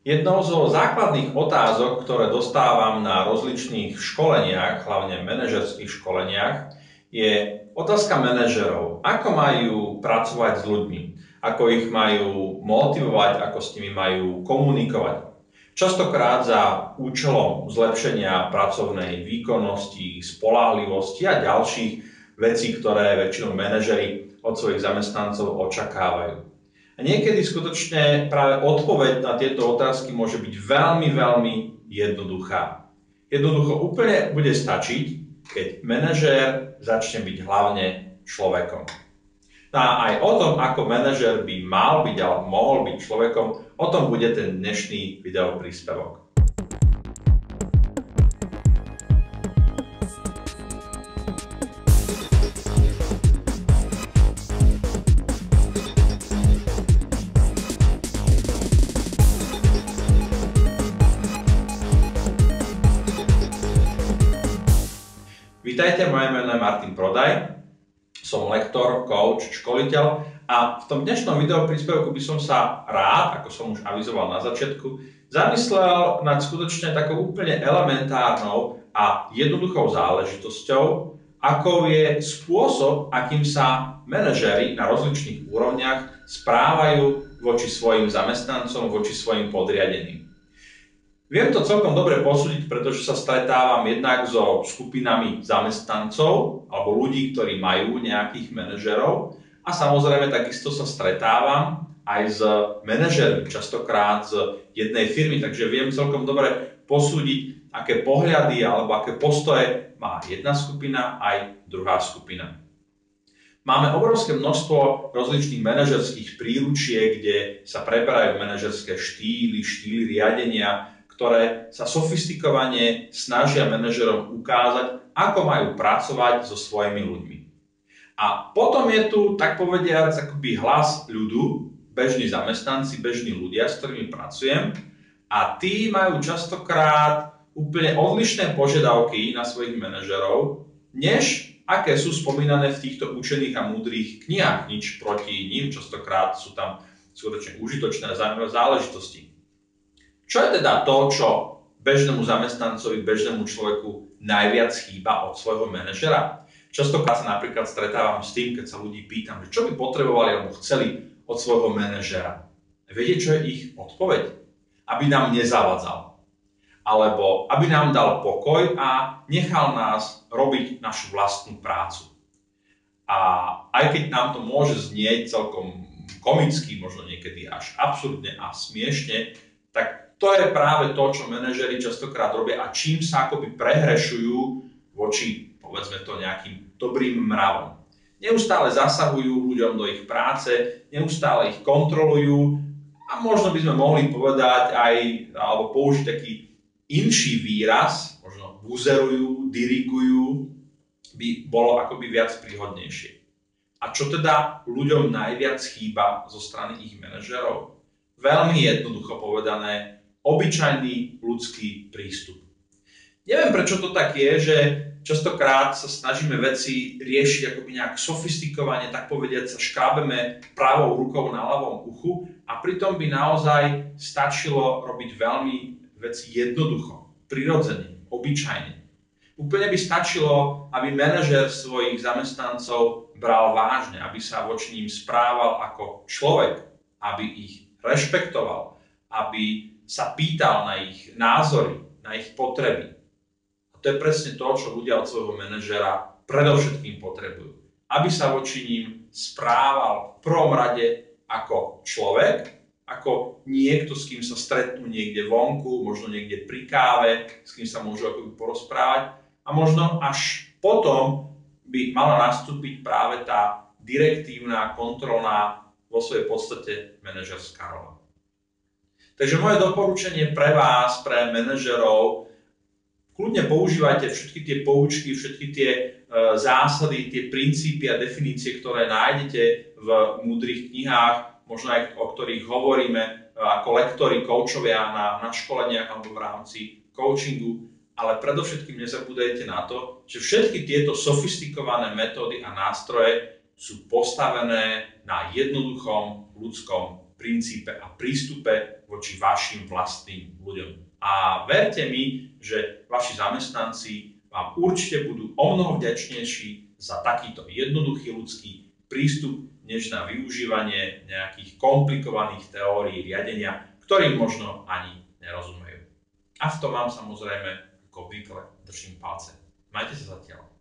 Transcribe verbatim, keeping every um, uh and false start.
Jednou zo základných otázok, ktoré dostávam na rozličných školeniach, hlavne manažerských školeniach, je otázka manažerov. Ako majú pracovať s ľuďmi? Ako ich majú motivovať? Ako s nimi majú komunikovať? Častokrát za účelom zlepšenia pracovnej výkonnosti, spoľahlivosti a ďalších vecí, ktoré väčšinou manažeri od svojich zamestnancov očakávajú. A niekedy skutočne práve odpoveď na tieto otázky môže byť veľmi, veľmi jednoduchá. Jednoducho úplne bude stačiť, keď manažér začne byť hlavne človekom. No a aj o tom, ako manažér by mal byť alebo mohol byť človekom, o tom bude ten dnešný videopríspevok. Vítajte, moje meno je Martin Prodaj, som lektor, coach, školiteľ a v tom dnešnom videopríspevku by som sa rád, ako som už avizoval na začiatku, zamyslel nad skutočne takou úplne elementárnou a jednoduchou záležitosťou, akou je spôsob, akým sa manažéri na rozličných úrovniach správajú voči svojim zamestnancom, voči svojim podriadeným. Viem to celkom dobre posúdiť, pretože sa stretávam jednak so skupinami zamestnancov alebo ľudí, ktorí majú nejakých manažerov a samozrejme takisto sa stretávam aj s manažermi, častokrát z jednej firmy, takže viem celkom dobre posúdiť, aké pohľady alebo aké postoje má jedna skupina aj druhá skupina. Máme obrovské množstvo rozličných manažerských príručiek, kde sa preberajú manažerské štýly, štýly riadenia, ktoré sa sofistikovane snažia manažerom ukázať, ako majú pracovať so svojimi ľuďmi. A potom je tu, tak povediac, akoby hlas ľudu, bežní zamestnanci, bežní ľudia, s ktorými pracujem, a tí majú častokrát úplne odlišné požiadavky na svojich manažerov, než aké sú spomínané v týchto učených a múdrych knihách. Nič proti ním, častokrát sú tam skutočne užitočné a zaujímavé záležitosti. Čo je teda to, čo bežnému zamestnancovi, bežnému človeku najviac chýba od svojho manažera? Častokrát sa napríklad stretávam s tým, keď sa ľudí pýtam, že čo by potrebovali alebo chceli od svojho manažera. Viete, čo je ich odpoveď? Aby nám nezavadzal. Alebo aby nám dal pokoj a nechal nás robiť našu vlastnú prácu. A aj keď nám to môže znieť celkom komicky, možno niekedy až absurdne a smiešne, tak to je práve to, čo manažeri častokrát robia a čím sa akoby prehrešujú voči, povedzme to, nejakým dobrým mravom. Neustále zasahujú ľuďom do ich práce, neustále ich kontrolujú a možno by sme mohli povedať aj, alebo použiť taký inší výraz, možno buzerujú, dirigujú, by bolo akoby viac príhodnejšie. A čo teda ľuďom najviac chýba zo strany ich manažerov? Veľmi jednoducho povedané, obyčajný ľudský prístup. Neviem, prečo to tak je, že častokrát sa snažíme veci riešiť akoby nejak sofistikovane, tak povediať sa škrábeme pravou rukou na ľavom uchu a pritom by naozaj stačilo robiť veľmi veci jednoducho, prirodzene, obyčajne. Úplne by stačilo, aby manažér svojich zamestnancov bral vážne, aby sa voči ním správal ako človek, aby ich rešpektoval, aby sa pýtal na ich názory, na ich potreby. A to je presne to, čo ľudia od svojho manažera predovšetkým potrebujú. Aby sa voči ním správal v prvom rade ako človek, ako niekto, s kým sa stretnú niekde vonku, možno niekde pri káve, s kým sa môžu akoby porozprávať. A možno až potom by mala nastúpiť práve tá direktívna, kontrolná, vo svojej podstate manažerská rola. Takže moje doporučenie pre vás, pre manažerov, kľudne používajte všetky tie poučky, všetky tie e, zásady, tie princípy a definície, ktoré nájdete v múdrych knihách, možno aj o ktorých hovoríme e, ako lektori, koučovia na, na školeniach alebo v rámci coachingu, ale predovšetkým nezabúdajte na to, že všetky tieto sofistikované metódy a nástroje sú postavené na jednoduchom ľudskom princípe a prístupe voči vašim vlastným ľuďom. A verte mi, že vaši zamestnanci vám určite budú omnoho vďačnejší za takýto jednoduchý ľudský prístup, než na využívanie nejakých komplikovaných teórií riadenia, ktorým možno ani nerozumejú. A v tom vám samozrejme, ako obvykle, držím palce. Majte sa zatiaľ.